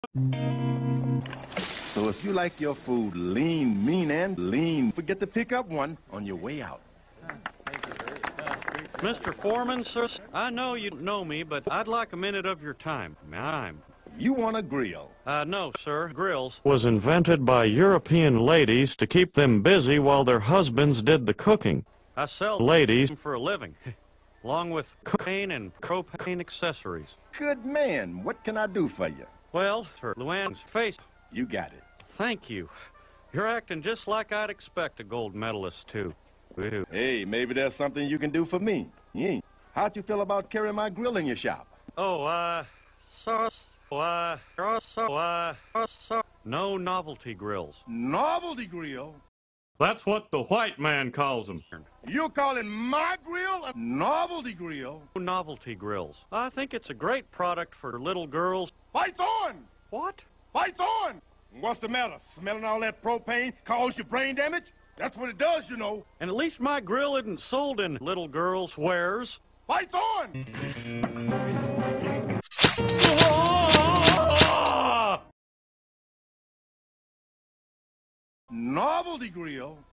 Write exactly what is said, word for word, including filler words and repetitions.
So if you like your food lean, mean, and lean, forget to pick up one on your way out. Mister Foreman, sir, I know you don't know me, but I'd like a minute of your time. I'm... You want a grill? Uh, no, sir. Grills was invented by European ladies to keep them busy while their husbands did the cooking. I sell ladies for a living, along with cocaine and propane accessories. Good man. What can I do for you? Well, sir, Luann's face. You got it. Thank you. You're acting just like I'd expect a gold medalist to. Hey, maybe there's something you can do for me. Yeah. How'd you feel about carrying my grill in your shop? Oh, uh, so, uh, so, uh, so, no novelty grills. Novelty grill? That's what the white man calls them. You're calling my grill a novelty grill? Novelty grills. I think it's a great product for little girls. Fights on! What? Fights on! What's the matter? Smelling all that propane cause you brain damage? That's what it does, you know. And at least my grill isn't sold in little girls' wares. Fights on! Novelty grill?